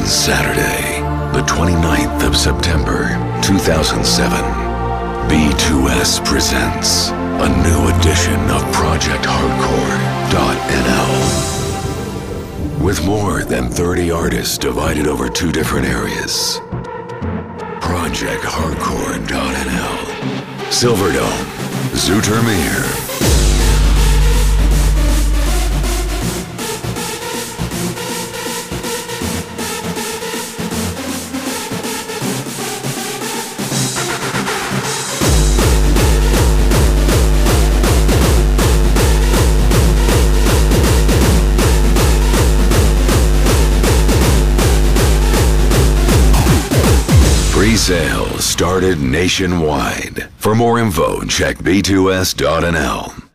Saturday, the 29th of September, 2007, B2S presents a new edition of Project Hardcore.nl. With more than 30 artists divided over 2 different areas. Project Hardcore.nl. SilverDome Zoetermeer. Pre-sales started nationwide. For more info, check b2s.nl.